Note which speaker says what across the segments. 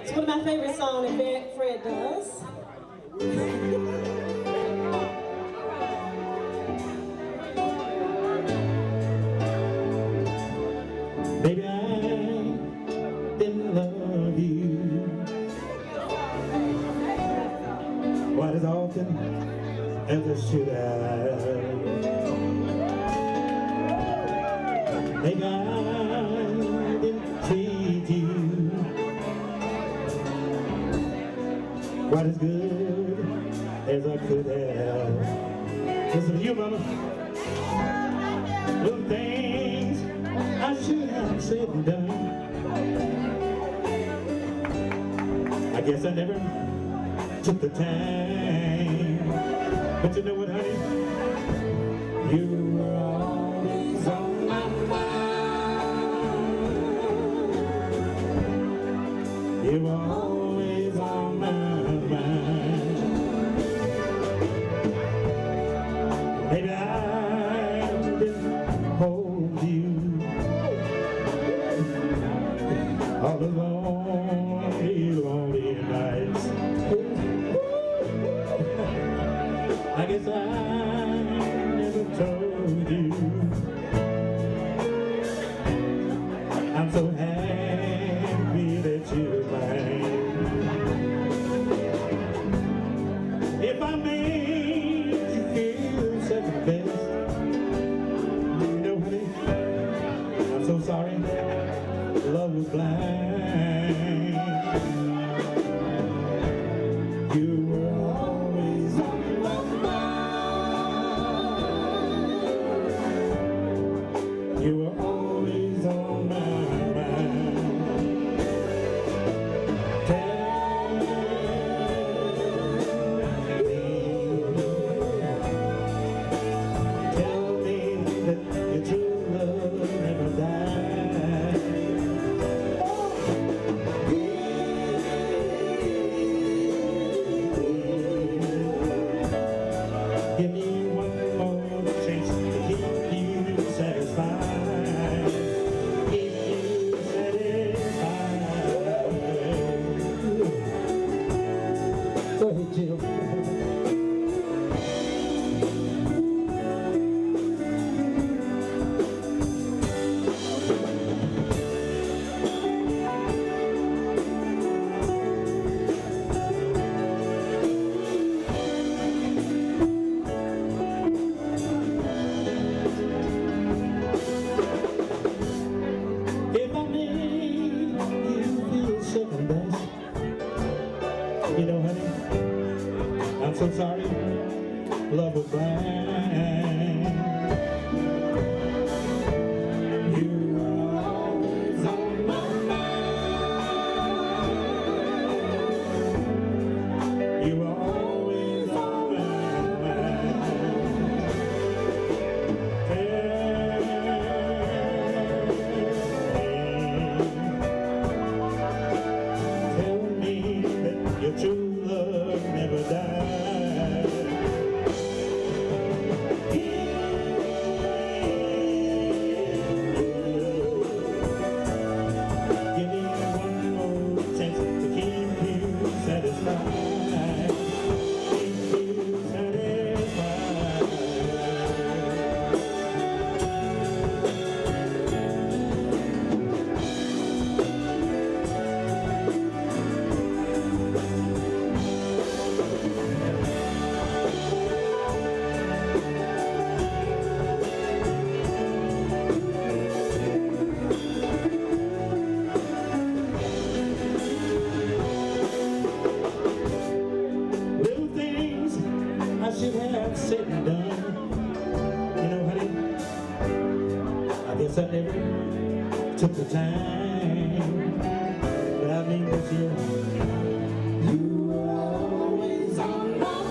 Speaker 1: It's one of my favorite songs that Fred does.
Speaker 2: Baby, I didn't love you quite as often as I should have. Maybe I didn't treat you quite as good as I could have. Listen to you, mama. Little things I should have said and done. I guess I never took the time. But you know what, honey? You were always on my mind. You were always on my mind. Maybe I didn't hold you all the lonely, lonely nights. I guess I never told you I'm so happy that you're mine. If I made you feel second best, you know, honey, I'm so sorry. Love was blind. You were always on my mind. You were always on my mind. Tell me that your true love never died. Give me one more chance to keep you satisfied. Keep you satisfied. Go ahead, Jill. Second best. You know, honey, I'm so sorry. Love was blind. You were always on my mind. You were always on my mind. Your true love never died. Give me one more chance to keep you satisfied. Keep you satisfied. I should have said and done. You know, honey, I guess I never took the time. But I mean this year, you were always on my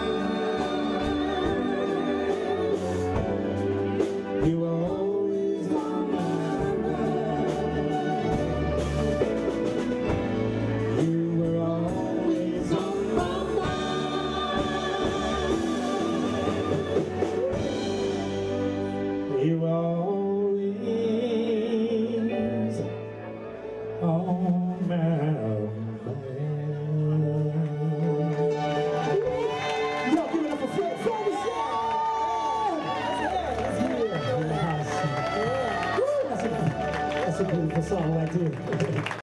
Speaker 2: mind. You were always on my mind. You were always on my mind. You were always on my That's a beautiful song right there.